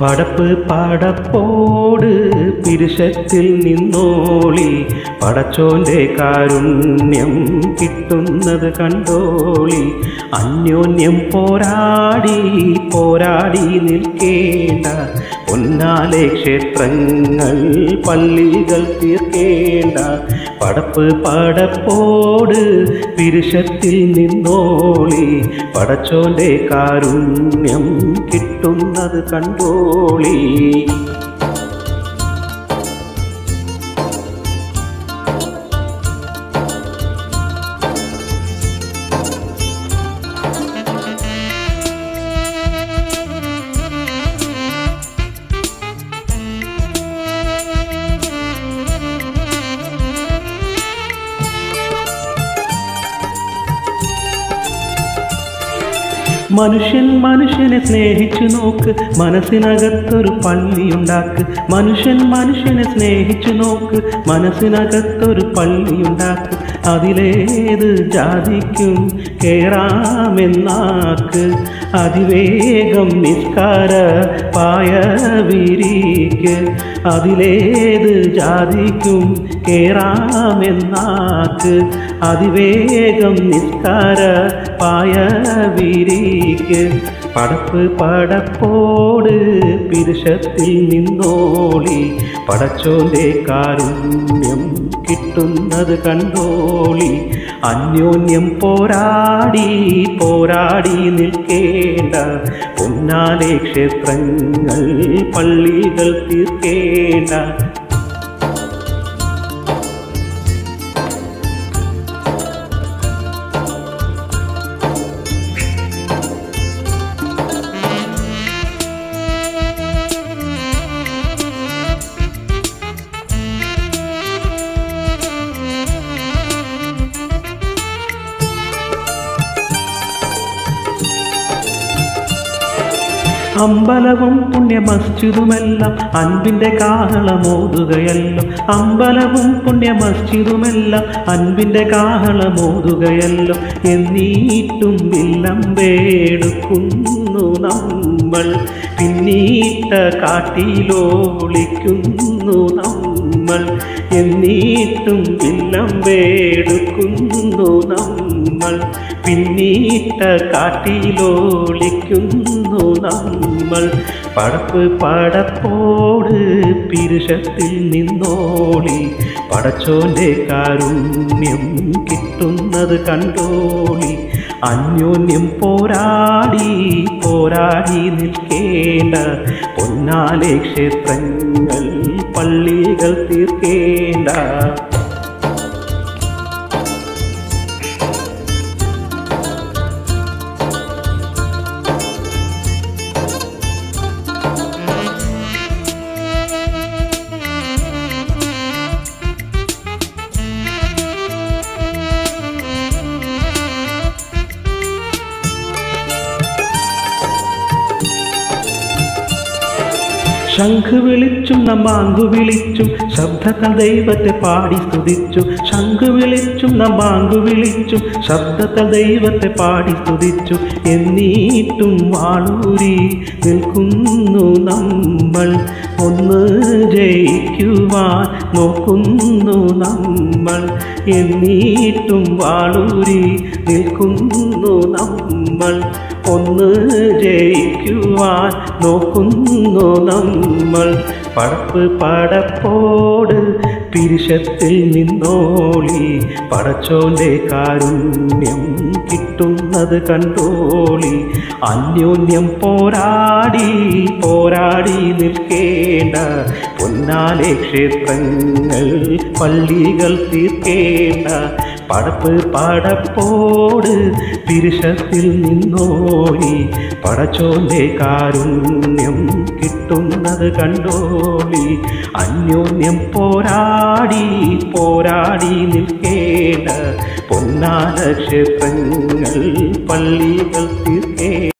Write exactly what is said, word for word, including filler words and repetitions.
പടപ്പ് പടപ്പോട് പിരുഷത്തിൽ നിന്നോളി പടച്ചോന്റെ കാരുണ്യം കിട്ടുന്നത് കണ്ടോളി അന്യോന്യം പോരാടി പോരാടി നിൽക്കേണ്ട പൊന്നാലെ ക്ഷേത്രങ്ങൾ പള്ളികൾ തീർക്കേണ്ട പടപ്പ് പടപ്പോട് പിരുഷത്തിൽ നിന്നോളി പടച്ചോന്റെ കാരുണ്യം കിട്ടുന്നത് കണ്ടോളി മനുഷ്യൻ മനുഷ്യനെ സ്നേഹിച്ചു നോക്ക് മനസ്സിനകത്തൊരു പള്ളിയുണ്ടാക്ക് മനുഷ്യൻ മനുഷ്യനെ സ്നേഹിച്ചു നോക്ക് മനസ്സിനകത്തൊരു പള്ളിയുണ്ടാക്ക് അതിലേത് ജാതിക്കും കേറാമെന്നാക്ക് അതിവേഗം നിസ്കാര പായ വിരിക്ക് അതിലേത് ജാതിക്കും കേറാമെന്നാക്ക് അതിവേഗം നിസ്കാര പായ വിരിക്ക് പടപ്പ് പടപ്പോട് പിരുഷത്തിൽ നിന്നോളി പടച്ചോന്റെ കാരുണ്യം കിട്ടുന്നത് കണ്ടോളി അന്യോന്യം പോരാടി പോരാടി നിൽക്കേണ്ട പൊന്നാലെ ക്ഷേത്രങ്ങൾ പള്ളികൾ തീർക്കേണ്ട അമ്പലവും പുണ്യ മസ്ജിദുമെല്ലാം അൻപിൻ്റെ കാഹളമോതുകയല്ലോ അമ്പലവും പുണ്യ മസ്ജിദുമെല്ലാം അൻപിൻ്റെ കാഹളമോതുകയല്ലോ എന്നീട്ടും വില്ലമ്പേടുക്കുന്നു നമ്മൾ പിന്നീട്ട കാട്ടിലോളിക്കുന്നു നമ്മൾ എന്നീട്ടും വില്ലമ്പേടുക്കുന്നു നമ്മൾ പിന്നീട്ട കാട്ടിലോളിക്കുന്നു നമ്മൾ പടപ്പ് പടപ്പോട് പിരുഷത്തിൽ നിന്നോളി പടച്ചോന്റെ കാരുണ്യം കിട്ടുന്നത് കണ്ടോളി അന്യോന്യം പോരാടി പോരാടി നിൽക്കേണ്ട പൊന്നാലെ ക്ഷേത്രങ്ങൾ പള്ളികൾ തീർക്കേണ്ട ശംഖ് വിളിച്ചും നമ്മാങ്കു വിളിച്ചും ശബ്ദത്താൽ ദൈവത്തെ പാടി സ്തുതിച്ചു ശംഖ് വിളിച്ചും നമ്മാങ്കു വിളിച്ചും ശബ്ദത്താൽ ദൈവത്തെ പാടി സ്തുതിച്ചു എന്നീട്ടും വാളൂരി നിൽക്കുന്നു നമ്മൾ ഒന്ന് ജയിക്കുവാൻ നോക്കുന്നു നമ്മൾ എന്നീട്ടും വാളൂരി നിൽക്കുന്നു നമ്മൾ ഒന്ന് ജയിക്കുവാൻ നോക്കുന്നു നമ്മൾ പടപ്പ് പടപ്പോട് പിരുഷത്തിൽ നിന്നോളി പടച്ചോന്റെ കാരുണ്യം കിട്ടുന്നത് കണ്ടോളി അന്യോന്യം പോരാടി പോരാടി നിൽക്കേണ്ട പൊന്നാലെ ക്ഷേത്രങ്ങൾ പള്ളികൾ തീർക്കേണ്ട പടപ്പ് പടപ്പോട് പിരുഷത്തിൽ നിന്നോളി പടച്ചോന്റെ കാരുണ്യം കിട്ടുന്നത് കണ്ടോളി അന്യോന്യം പോരാടി പോരാടി നിൽക്കേണ്ട പൊന്നാല ക്ഷേത്രങ്ങൾ പള്ളികൾ